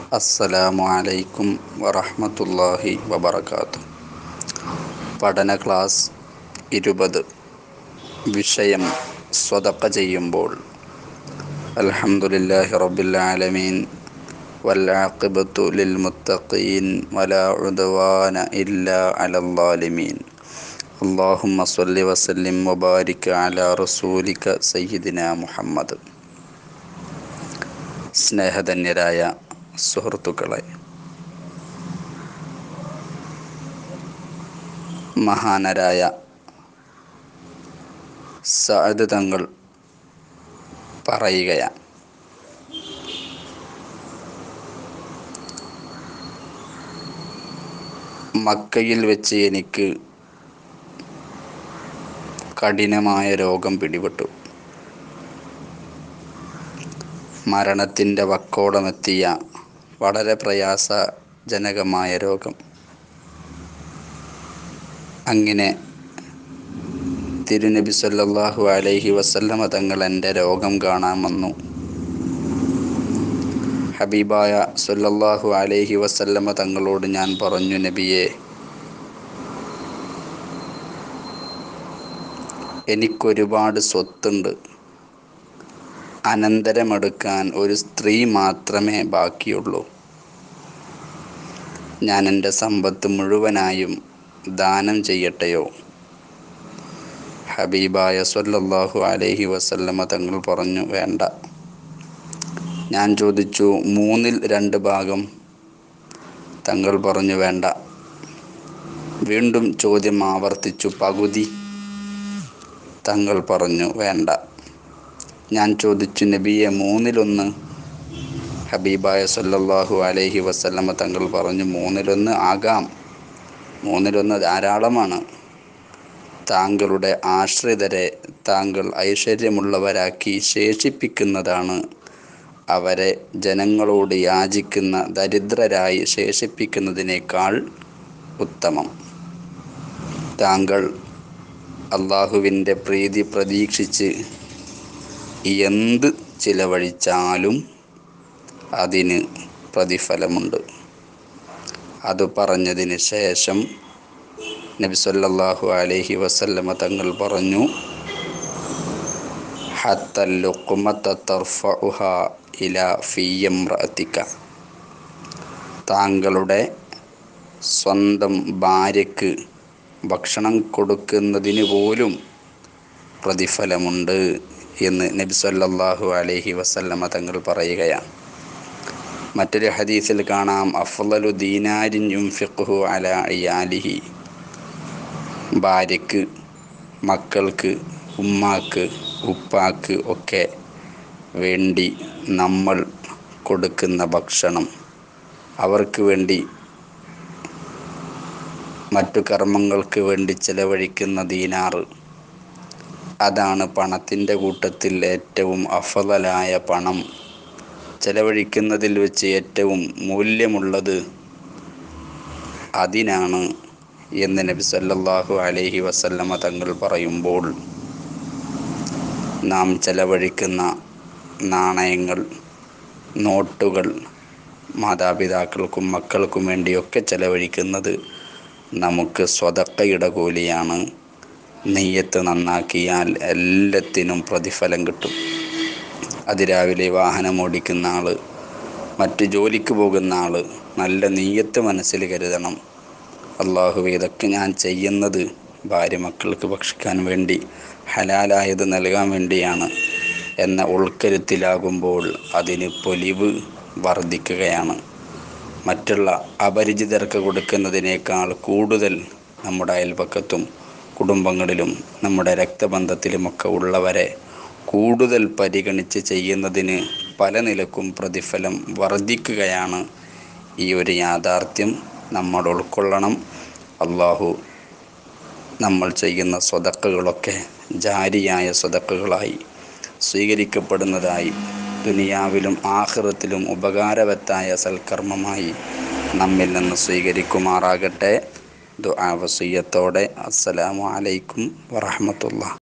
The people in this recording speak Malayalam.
അസ്സലാമു അലൈക്കും വറഹ്മത്തുള്ളാഹി വബറകാതുഹു. പഠന ക്ലാസ് 20. വിഷയം സ്വതക്ക ചെയ്യുമ്പോൾ. അൽഹംദുലില്ലാഹി റബ്ബിൽ ആലമീൻ വൽ ആഖിബത്തു ലിൽ മുത്തഖീൻ വലാ ഉദ്വാന ഇല്ലാ അലൽ ളാലിമീൻ. അല്ലാഹുമ്മ സ്വല്ലി വസല്ലിം വബാരിക് അലാ റസൂലിക സയ്യിദിനാ മുഹമ്മദ്. സ്നേഹധന്യരായ സുഹൃത്തുക്കളെ, മഹാനരായ സഅദ് തങ്ങൾ പറയുകയാണ്, മക്കയിൽ വെച്ച് എനിക്ക് കഠിനമായ രോഗം പിടിപെട്ടു. മരണത്തിൻ്റെ വക്കോളമെത്തിയ വളരെ പ്രയാസജനകമായ രോഗം. അങ്ങനെ തിരുനബി സല്ലല്ലാഹു അലൈഹി വസല്ലമ തങ്ങൾ എൻ്റെ രോഗം കാണാൻ വന്നു. ഹബീബായ സല്ലല്ലാഹു അലൈഹി വസല്ലമ തങ്ങളോട് ഞാൻ പറഞ്ഞു, നബിയെ, എനിക്കൊരുപാട് സ്വത്തുണ്ട്. അനന്തരമെടുക്കാൻ ഒരു സ്ത്രീ മാത്രമേ ബാക്കിയുള്ളൂ. ഞാൻ എൻ്റെ സമ്പത്ത് മുഴുവനായും ദാനം ചെയ്യട്ടെയോ? ഹബീബായ സല്ലല്ലാഹു അലൈഹി വസല്ലമ തങ്ങൾ പറഞ്ഞു, വേണ്ട. ഞാൻ ചോദിച്ചു, 2/3 ഭാഗം? തങ്ങൾ പറഞ്ഞു, വേണ്ട. വീണ്ടും ചോദ്യം ആവർത്തിച്ചു, പകുതി? തങ്ങൾ പറഞ്ഞു, വേണ്ട. ഞാൻ ചോദിച്ചു, നബിയെ, 1/3? ഹബീബായ സല്ലല്ലാഹു അലൈഹി വസല്ലമ തങ്ങൾ പറഞ്ഞു, 1/3 ആകാം. 1/3 ധാരാളമാണ്. താങ്കളുടെ ആശ്രിതരെ താങ്കൾ ഐശ്വര്യമുള്ളവരാക്കി ശേഷിപ്പിക്കുന്നതാണ് അവരെ ജനങ്ങളോട് യാചിക്കുന്ന ദരിദ്രരായി ശേഷിപ്പിക്കുന്നതിനേക്കാൾ ഉത്തമം. താങ്കൾ അള്ളാഹുവിൻ്റെ പ്രീതി പ്രതീക്ഷിച്ച് എന്ത് ചിലവഴിച്ചാലും അതിന് പ്രതിഫലമുണ്ട്. അത് പറഞ്ഞതിന് ശേഷം നബി സല്ലല്ലാഹു അലൈഹി വസല്ലമ തങ്ങൾ പറഞ്ഞു, ഹത്തൽ ലുഖ്മത തർഫഉഹാ ഇലാ ഫീ ഇംറഅതിക. താങ്കളുടെ സ്വന്തം ഭാര്യയ്ക്ക് ഭക്ഷണം കൊടുക്കുന്നതിന് പോലും പ്രതിഫലമുണ്ട് എന്ന് നബി സല്ലല്ലാഹു അലൈഹി വസല്ലമ തങ്ങൾ പറയുകയാണ്. മറ്റൊരു ഹദീസിൽ കാണാം, അഫ്ളലു ദീനാരിൻ യുൻഫിഖുഹു അലാ ഇയാലിഹി. ഭാര്യയ്ക്ക്, മക്കൾക്ക്, ഉമ്മാക്ക്, ഉപ്പാക്ക് ഒക്കെ വേണ്ടി നമ്മൾ കൊടുക്കുന്ന ഭക്ഷണം, അവർക്ക് വേണ്ടി മറ്റു കർമ്മങ്ങൾക്ക് വേണ്ടി ചെലവഴിക്കുന്ന ദീനാറ്, അതാണ് പണത്തിൻ്റെ കൂട്ടത്തിൽ ഏറ്റവും അഫ്ളലായ പണം. ചെലവഴിക്കുന്നതിൽ വെച്ച് ഏറ്റവും മൂല്യമുള്ളത് അതിനാണ് എന്ന് നബി സല്ലല്ലാഹു അലൈഹി വസല്ലമ തങ്ങൾ പറയുമ്പോൾ, നാം ചെലവഴിക്കുന്ന നാണയങ്ങൾ, നോട്ടുകൾ, മാതാപിതാക്കൾക്കും മക്കൾക്കും വേണ്ടിയൊക്കെ ചെലവഴിക്കുന്നത് നമുക്ക് സ്വതക്കയുടെ കൂലിയാണ്. നിയ്യത്ത് നന്നാക്കിയാൽ എല്ലാത്തിനും പ്രതിഫലം കിട്ടും. അതിരാവിലെ വാഹനം ഓടിക്കുന്ന ആൾ, മറ്റ് ജോലിക്ക് പോകുന്ന ആൾ നല്ല നിയ്യത്ത് മനസ്സിൽ കരുതണം. അള്ളാഹുവേ, ഇതൊക്കെ ഞാൻ ചെയ്യുന്നത് ഭാര്യ മക്കൾക്ക് ഭക്ഷിക്കാൻ വേണ്ടി, ഹലാലായത് നൽകാൻ വേണ്ടിയാണ് എന്ന ഉൾക്കരുത്തിലാകുമ്പോൾ അതിന് പൊലിവ് വർദ്ധിക്കുകയാണ്. മറ്റുള്ള അപരിചിതർക്ക് കൊടുക്കുന്നതിനേക്കാൾ കൂടുതൽ നമ്മുടെ അയൽപക്കത്തും കുടുംബങ്ങളിലും നമ്മുടെ രക്തബന്ധത്തിലുമൊക്കെ ഉള്ളവരെ കൂടുതൽ പരിഗണിച്ച് ചെയ്യുന്നതിന് പല നിലക്കും പ്രതിഫലം വർദ്ധിക്കുകയാണ്. ഈ ഒരു യാഥാർത്ഥ്യം നമ്മൾ ഉൾക്കൊള്ളണം. അള്ളാഹു നമ്മൾ ചെയ്യുന്ന സ്വതക്കകളൊക്കെ ജാരിയായ സ്വതക്കകളായി സ്വീകരിക്കപ്പെടുന്നതായി, ദുനിയാവിലും ആഖിറത്തിലും ഉപകാരവത്തായ സൽക്കർമ്മമായി നമ്മിൽ നിന്ന് സ്വീകരിക്കുമാറാകട്ടെ. ദുആ വസിയ്യത്തോടെ അസ്സലാമു അലൈക്കും വറഹ്മത്തുള്ളാഹി.